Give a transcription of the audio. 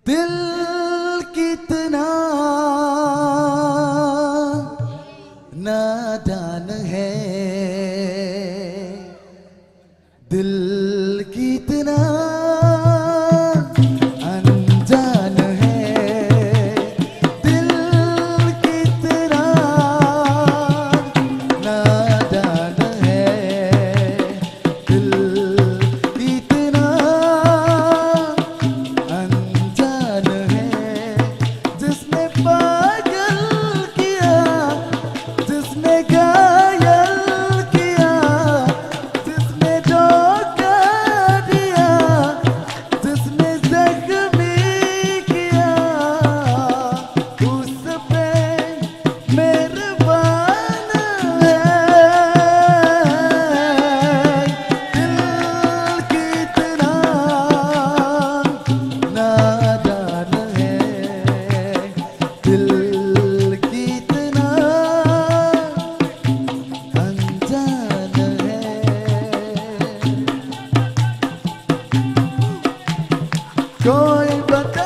दिल कितना नादान है, दिल कितना अनजान है, दिल कितना नादान है, दिल कितना अनजान है। जिसने पागल किया, जिसने घायल किया, जिसने धोखा दिया, जिसने जख्मी किया, उस पे मेहरबान है। दिल कितना नादान है, दिल कितना अनजान है। कोई बता